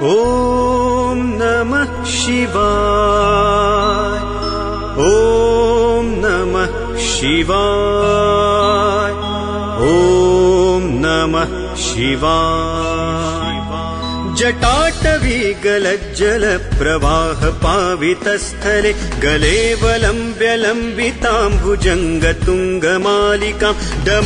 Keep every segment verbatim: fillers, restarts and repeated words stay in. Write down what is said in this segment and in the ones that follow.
ॐ नमः शिवाय। ॐ नमः शिवाय। ॐ नमः शिवाय। जटाटवी गलज्जल प्रवाह पावितस्थले गलेवलम्ब्य लम्बिताम्बुजङ्गतुङ्गमालिकां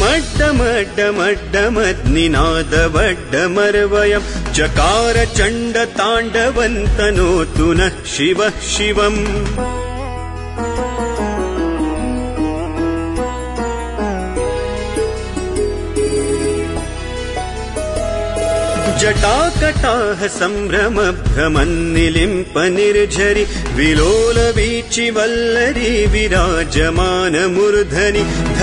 डमड्डमड्डमड्डमद्निनादवड्डमर्वयं चकार चण्डताण्डवन्तनोतु नः शिवः शिवम्। जटाकटाह सम्भ्रम भ्रमन्निलिम्प निर्झरि विलोल वीचि वल्लरी विराजमान मूर्धनि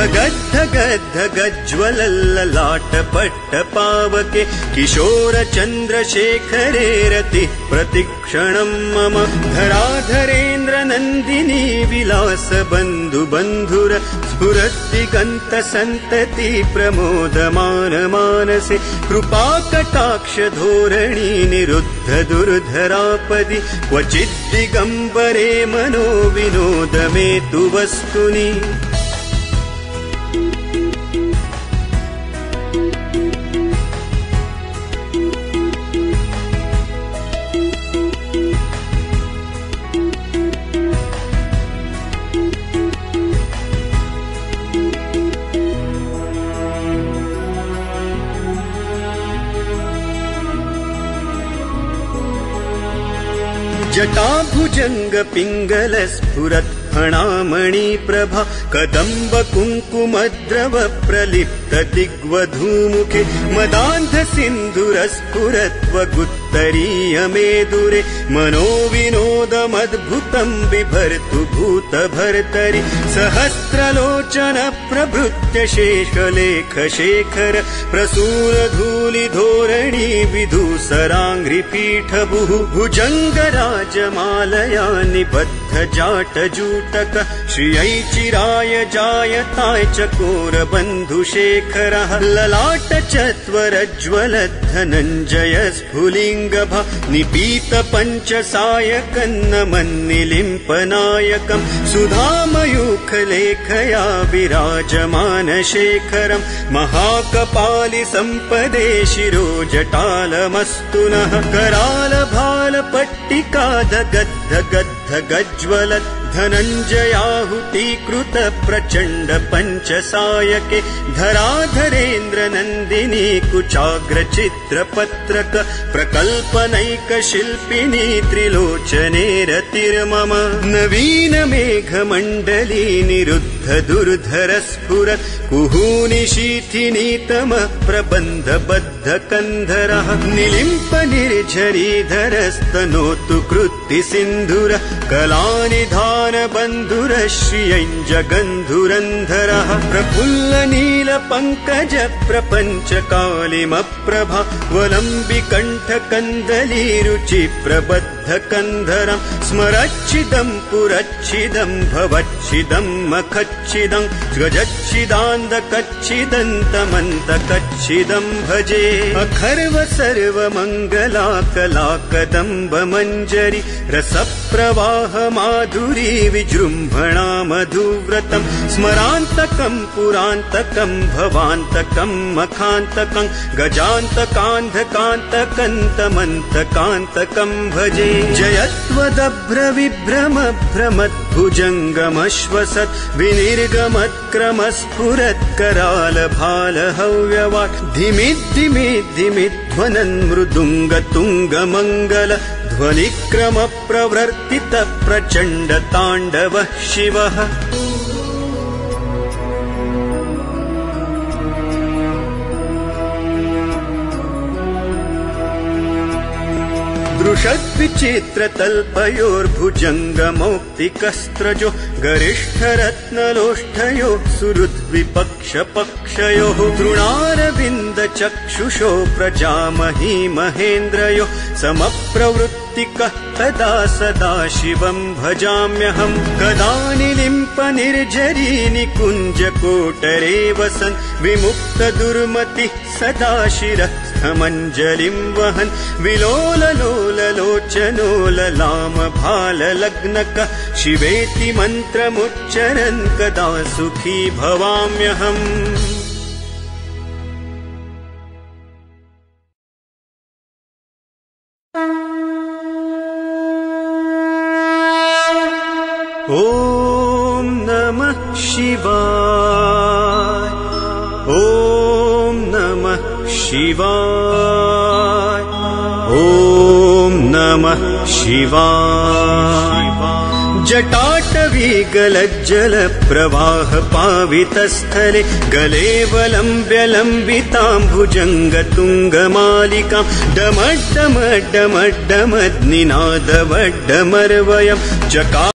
धगद्धगद्धगज्ज्वलल्ललाट पट्ट पावके किशोर चन्द्रशेखरे रति प्रतिक्षणं मम धराधरेन्द्र नन्दिनी विलास बन्धु बन्धुर स्फुरद्दिगन्त सन्तति प्रमोदमान मानसे कृपाकटाक्ष धोरणी निरुद्ध दुर्धरापदि क्वचिद् दिगम्बरे मनो विनोद मे तु वस्तुनि। जटाभुजंग पिंगल स्फुरत् फणामणि प्रभा कदम्ब कुङ्कुमद्रव प्रलिप्त दिग्वधूमुखे मदान्ध सिन्धुर स्फुरत्वगुत्तरीय मेदुरे मनो विनोदमद्भुतं बिभर्तु भूत भर्तरि सहस्रलोचन प्रभृत्य शेषलेख शेखर प्रसूर धूलि धोरणी विधूसराङ्घ्रिपीठ भुः भुजङ्गराजमालया निबद्ध जाट जूटक श्रियै चिराय जायताय चकोर बन्धुशेखरः ललाट चत्वरज्ज्वल धनञ्जय स्फुलिङ्गभा निपीत पञ्चसायकन्नमन्निलिम्पनायकं सुधामयूखलेखया विराजमान शेखरं महाकपालि सम्पदे शिरो जटालमस्तु नः कराल भाल पट्टिका दगद्ध गद्ध गज्ज्वलत् धनञ्जयाहुतीकृत प्रचण्ड पञ्चसायके धराधरेन्द्र नन्दिनी कुचाग्र चित्रपत्रक प्रकल्पनैक शिल्पिनी त्रिलोचने रतिर्मम नवीन मेघमण्डली निरुद्ध दुर्धर स्फुरत् कुहूनि शीथिनीतम प्रबन्ध बद्ध कन्धरः निलिम्प निर्झरीधरस्तनोतु कृत्ति सिन्धुर कलानि धान बन्धुर श्रियञ्जगन्धुरन्धरः प्रफुल्ल नील पङ्कज प्रपञ्च कालिमप्रभा वलम्बि कण्ठ कन्दली रुचि प्रबद्ध कन्धरं स्मरच्छिदं पुरच्छिदं भवच्छिदं मखच्छिदं गजच्छिदान्धकच्छिदन्तमन्त कच्छिदं भजे अखर्व सर्वमङ्गला कला कदम्ब मञ्जरी रसप्रवाह माधुरी विजृम्भणा मधुव्रतं स्मरान्तकं पुरान्तकं भवान्तकं मखान्तकं गजान्तकान्धकान्तकन्तमन्तकान्तकं भजे जयत्वदभ्र विभ्रम भ्रमद्भुजङ्गमश्वसत् विनिर्गमत्क्रमस्फुरत् कराल भाल हव्यवाट् धिमिद्धिमिद्धिमिध्वनन् मृदुङ्ग तुङ्ग मङ्गल ध्वनिक्रम प्रवर्तित प्रचण्ड ताण्डवः शिवः। दृशद्विचित्रतल्पयोर्भुजङ्गमौक्तिकस्त्रजो गरिष्ठरत्नलोष्ठयो सुहृद्विपक्षपक्षयोः तृणारविन्दचक्षुषो प्रजामही महेन्द्रयो समप्रवृत्तिकः तदा सदा शिवं भजाम्यहं कदा निलिम्प निर्झरी निकुञ्जकोटरे वसन् विमुक्त दुर्मतिः सदा शिरः कंठमञ्जलिं वहन् विलोललोललोचनो ललामभाललग्नकः शिवेति मन्त्रमुच्चरन् कदा सुखी भवाम्यहम्। ॐ नमः शिवाय। ॐ नमः शिवाय। ॐ नमः शिवाय। जटाटवी गलज्जलप्रवाहपावितस्थले गलेवलम्ब्य लम्बिताम्बुजङ्गतुङ्गमालिकां डमड्डमड्डमड्डमद्निनादवड्डमर्वयं चका